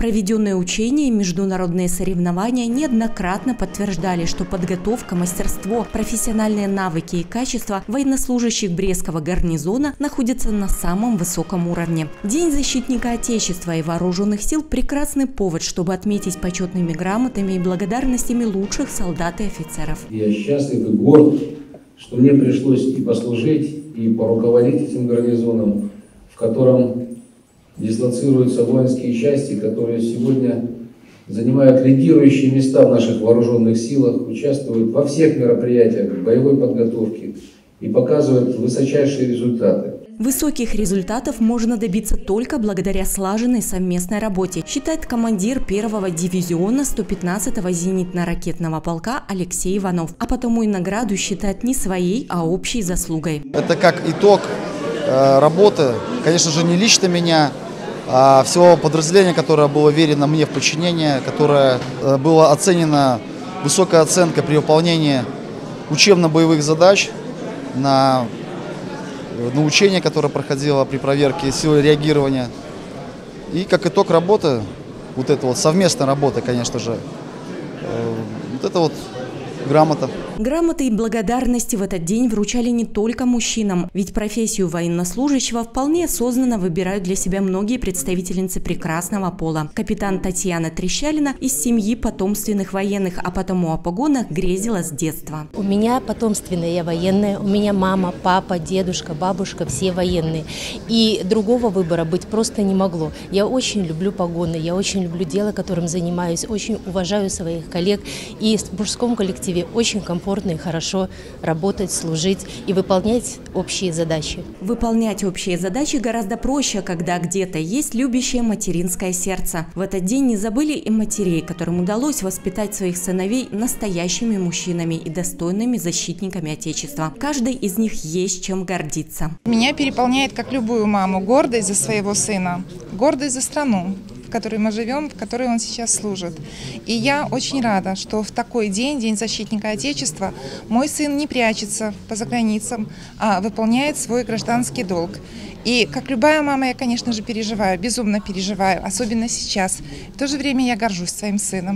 Проведенные учения и международные соревнования неоднократно подтверждали, что подготовка, мастерство, профессиональные навыки и качества военнослужащих Брестского гарнизона находятся на самом высоком уровне. День защитника Отечества и вооруженных сил – прекрасный повод, чтобы отметить почетными грамотами и благодарностями лучших солдат и офицеров. Я счастлив и горд, что мне пришлось и послужить, и поруководить этим гарнизоном, в котором дислоцируются воинские части, которые сегодня занимают лидирующие места в наших вооруженных силах, участвуют во всех мероприятиях боевой подготовки и показывают высочайшие результаты. Высоких результатов можно добиться только благодаря слаженной совместной работе, считает командир 1-го дивизиона 115-го зенитно-ракетного полка Алексей Иванов. А потому и награду считает не своей, а общей заслугой. Это как итог работы, конечно же, не лично меня, а всего подразделения, которое было верено мне в подчинение, которое было оценено высокой оценкой при выполнении учебно-боевых задач на учение, которое проходило при проверке силы реагирования. И как итог работы, вот это вот совместная работа, конечно же, вот это вот грамота. Грамоты и благодарности в этот день вручали не только мужчинам, ведь профессию военнослужащего вполне осознанно выбирают для себя многие представительницы прекрасного пола. Капитан Татьяна Трещалина из семьи потомственных военных, а потому о погонах грезила с детства. У меня потомственная, я военная, у меня мама, папа, дедушка, бабушка, все военные. И другого выбора быть просто не могло. Я очень люблю погоны, я очень люблю дело, которым занимаюсь, очень уважаю своих коллег. И в мужском коллективе очень комфортно и хорошо работать, служить и выполнять общие задачи. Выполнять общие задачи гораздо проще, когда где-то есть любящее материнское сердце. В этот день не забыли и матерей, которым удалось воспитать своих сыновей настоящими мужчинами и достойными защитниками Отечества. Каждый из них есть чем гордиться. Меня переполняет, как любую маму, гордость за своего сына, гордость за страну, в которой мы живем, в которой он сейчас служит. И я очень рада, что в такой день, День защитника Отечества, мой сын не прячется по заграницам, а выполняет свой гражданский долг. И как любая мама, я, конечно же, переживаю, безумно переживаю, особенно сейчас. В то же время я горжусь своим сыном.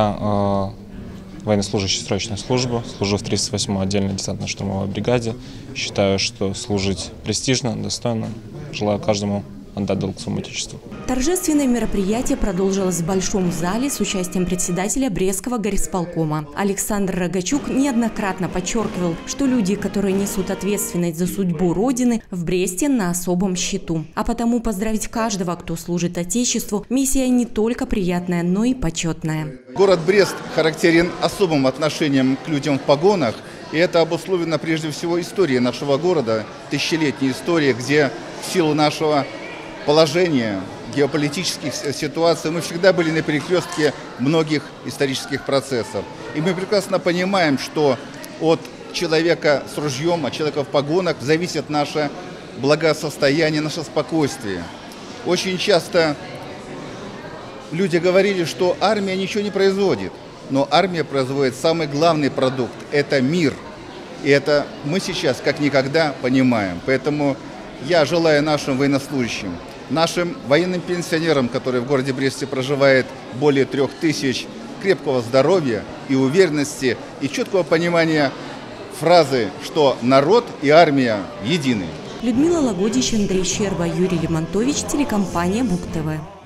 Я военнослужащий срочной службы, служу в 38-й отдельной десантно-штурмовой бригаде. Считаю, что служить престижно, достойно. Желаю каждому отдать долг своему Отечеству. Торжественное мероприятие продолжилось в Большом зале с участием председателя Брестского горисполкома. Александр Рогачук неоднократно подчеркивал, что люди, которые несут ответственность за судьбу Родины, в Бресте на особом счету. А потому поздравить каждого, кто служит Отечеству, миссия не только приятная, но и почетная. Город Брест характерен особым отношением к людям в погонах. И это обусловлено прежде всего историей нашего города, тысячелетней историей, где в силу нашего положения, геополитических ситуаций мы всегда были на перекрестке многих исторических процессов. И мы прекрасно понимаем, что от человека с ружьем, от человека в погонах зависит наше благосостояние, наше спокойствие. Очень часто люди говорили, что армия ничего не производит, но армия производит самый главный продукт – это мир. И это мы сейчас как никогда понимаем. Поэтому я желаю нашим военнослужащим, нашим военным пенсионерам, которые в городе Бресте проживает более 3000, крепкого здоровья и уверенности, и четкого понимания фразы, что народ и армия едины. Людмила Лагодич, Андрей Щерба, Юрий Лемонтович, телекомпания БуК ТВ.